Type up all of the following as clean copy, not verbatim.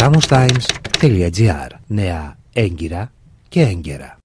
ramostimes.gr. Νέα έγκυρα και έγκαιρα.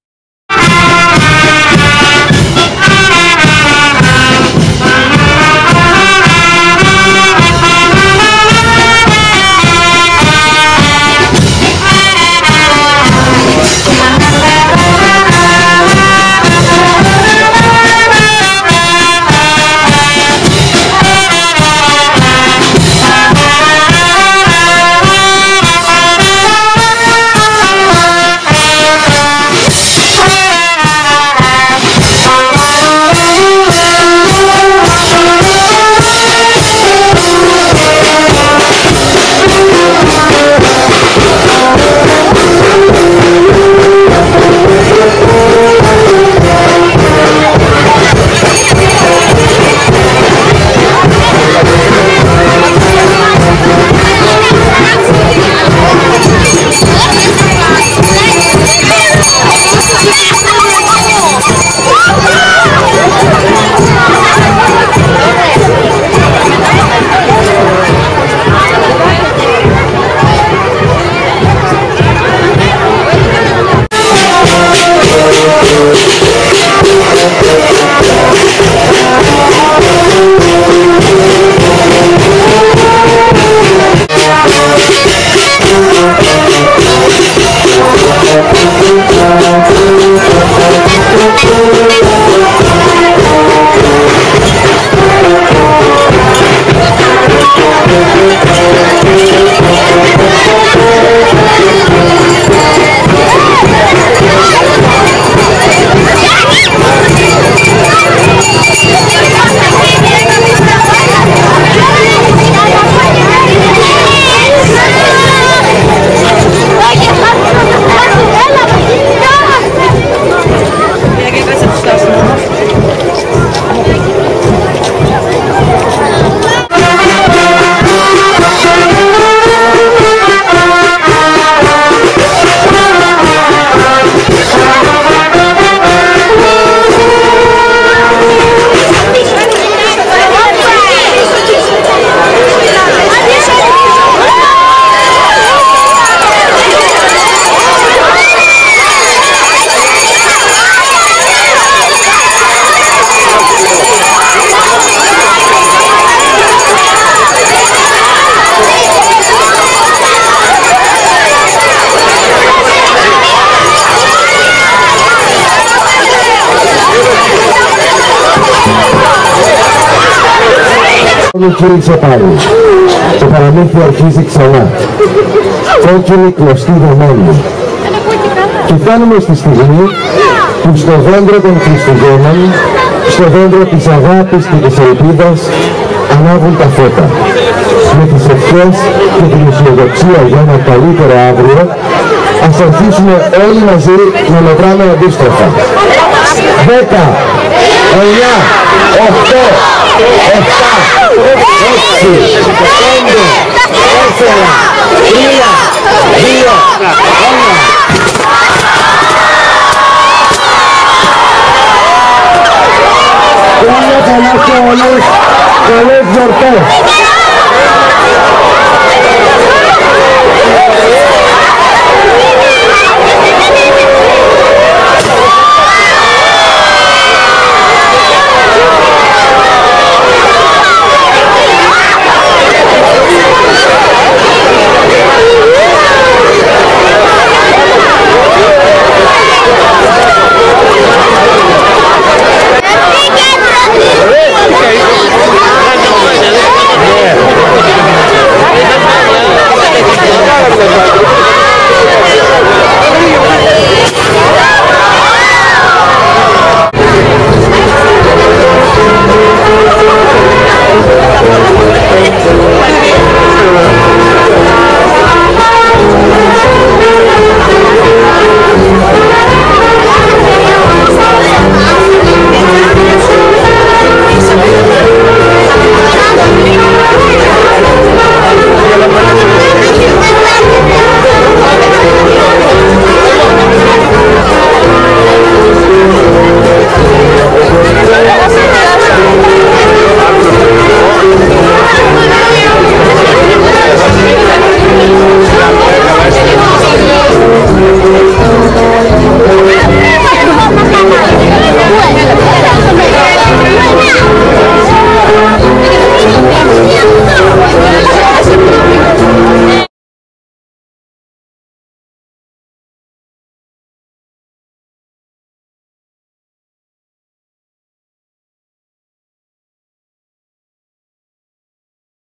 Κύρισε πάλι. Το παραμύθι αρχίζει ξανά. Κόκκινη κλωστή δεμένη. Και φτάνουμε στη στιγμή που στο δέντρο των Χριστουγέννων, στο δέντρο της αγάπης και της ελπίδας, ανάβουν τα φώτα. Με τις ευχές και την αισιοδοξία για ένα καλύτερο αύριο, ας αρχίσουμε όλοι μαζί να μετράμε αντίστροφα. 10, 9, 8, 7, 6, 5, 4, 3, 2, 1. Χρόνια πολλά σε όλους, καλές γιορτές.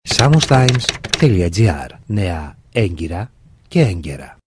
samostimes.gr. Νέα έγκυρα και έγκαιρα.